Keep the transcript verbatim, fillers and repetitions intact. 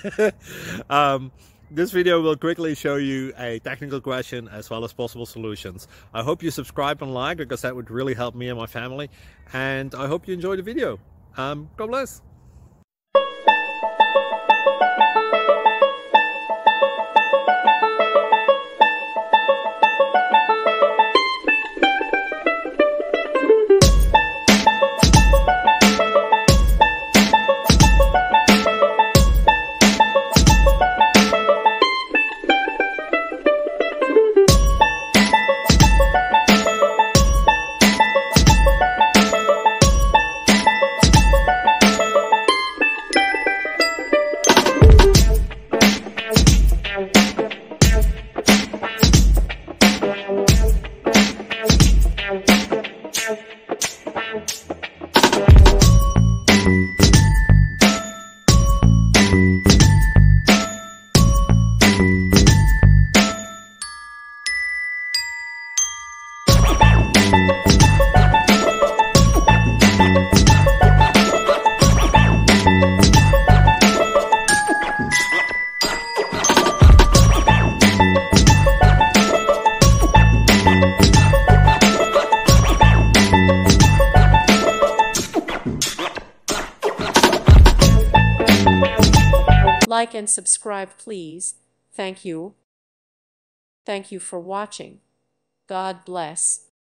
um, this video will quickly show you a technical question as well as possible solutions. I hope you subscribe and like, because that would really help me and my family. And I hope you enjoy the video. Um, God bless. Like and subscribe, please. Thank you. Thank you for watching. God bless.